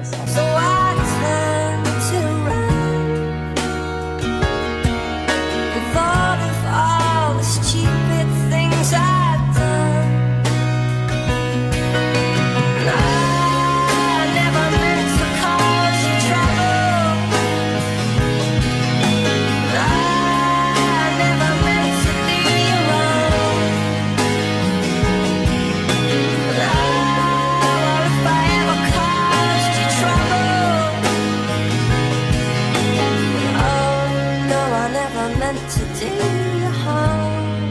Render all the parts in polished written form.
So I turn to run with all the stupid things I've done. And I never meant to cause you trouble. And I never meant to lead you wrong. And well, if I ever caused you trouble, oh no, I never meant to do you harm.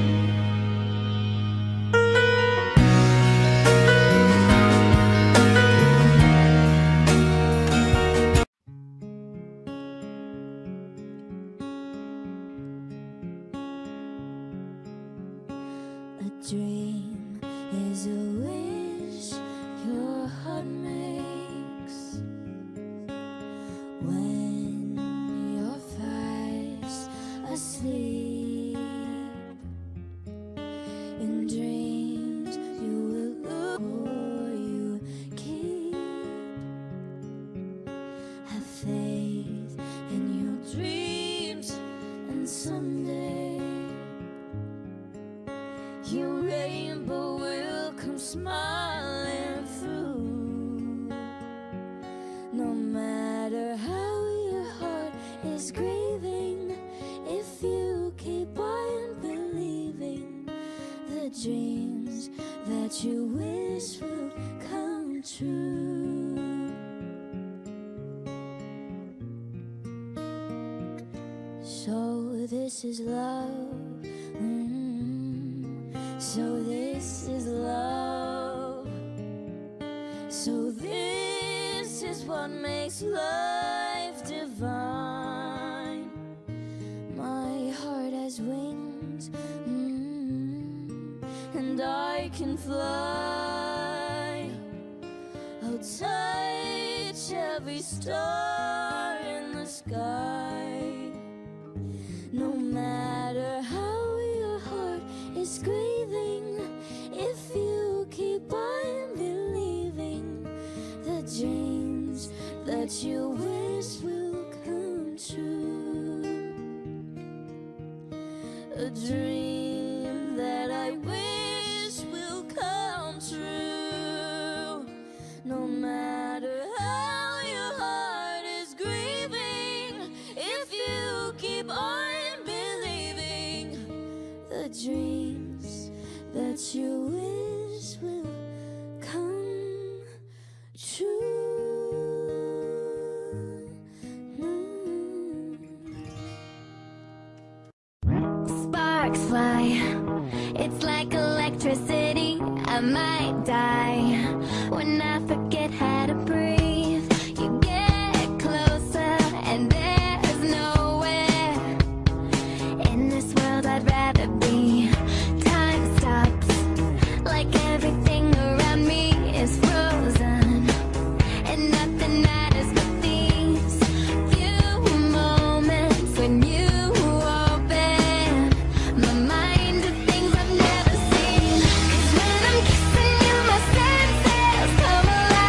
A dream is a wish your heart makes when you're fast asleep. In dreams you will look for, you keep. Have faith in your dreams, and someday your rainbow will come smiling through. No matter how your heart is grieving, if you keep on believing, the dreams that you wish will come true. So this is love. So this is love. So this is what makes life divine. My heart has wings, and I can fly. I'll touch every star in the sky. No matter how your heart is grieving, if you keep on believing, the dreams that you wish will come true. A dream that I wish will come true. No matter how your heart is grieving, if you keep on believing, the dreams that you wish will come true. Sparks fly, it's like electricity. I might die when I forget how to breathe. You get closer and there's nowhere in this world I'd rather be. Time stops, like everything around me is frozen, and nothing matters but these few moments when you open my mind to things I've never seen. 'Cause when I'm kissing you, my senses come alive.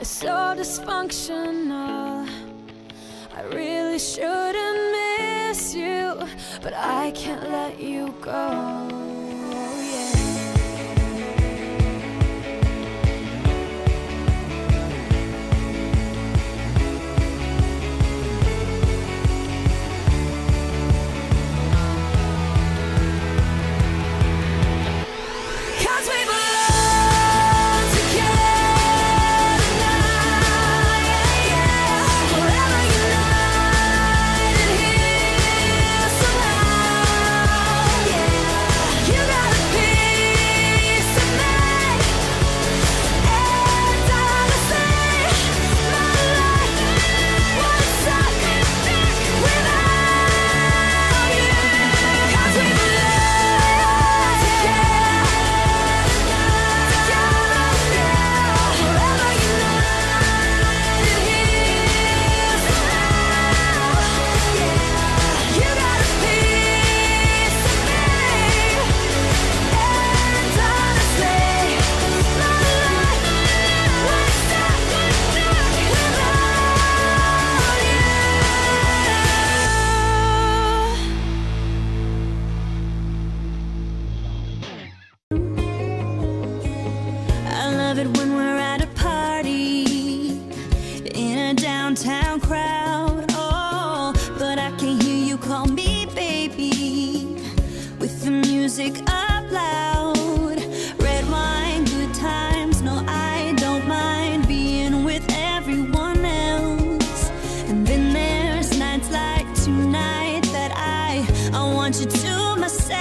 is so dysfunctional. I really shouldn't miss you, but I can't let you go. When we're at a party in a downtown crowd, oh, but I can hear you call me baby with the music up loud. Red wine, good times, no, I don't mind being with everyone else. And then there's nights like tonight that I want you to myself.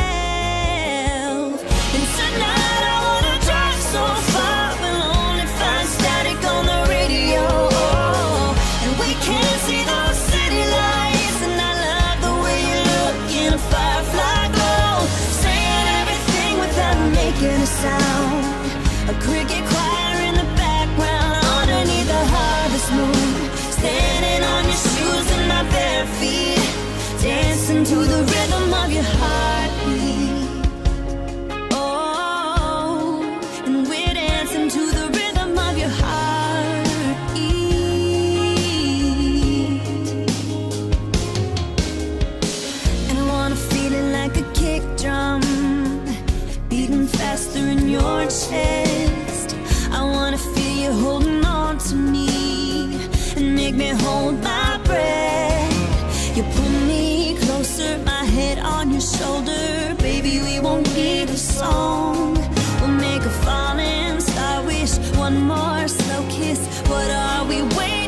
And tonight I wanna drive so far, a sound, a cricket choir in the background, underneath the harvest moon, standing on your shoes and my bare feet, dancing to the rhythm of your heartbeat. Oh, and we're dancing to the rhythm of your heartbeat. And I wanna feel it like a kick drum, beating faster in your chest. I wanna feel you holding on to me and make me hold my breath. You pull me closer, my head on your shoulder. Baby, we won't need a song. We'll make a falling star wish, one more slow kiss. What are we waiting?